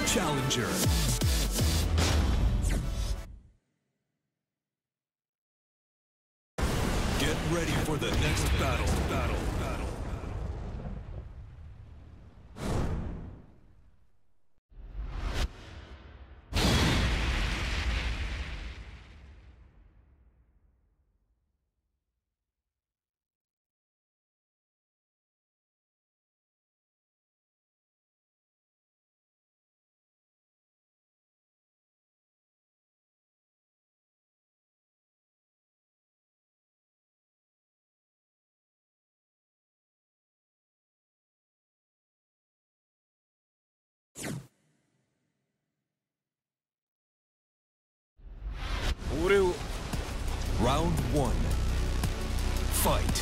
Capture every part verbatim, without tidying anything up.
challenger. Get ready for the next battle. Battle. Battle. Round one. Fight.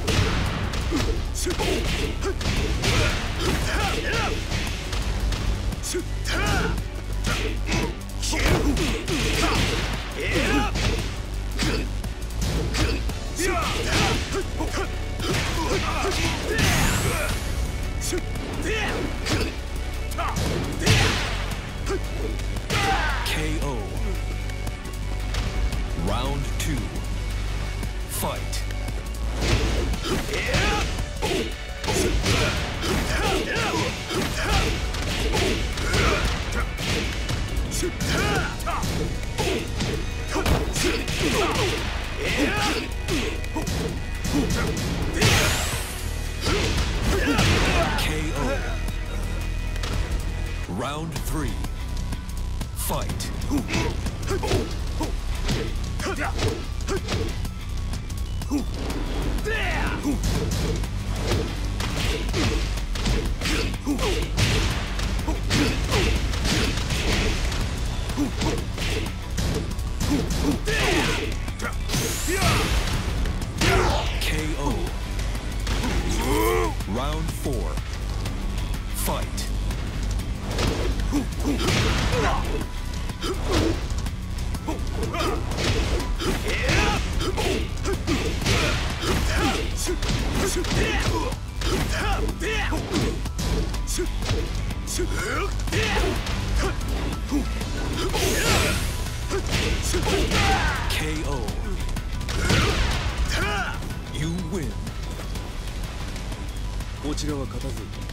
K O. Round two. Fight. K O. Round three. Fight. K O. Round four. Fight. K O. You win. こちらは勝たず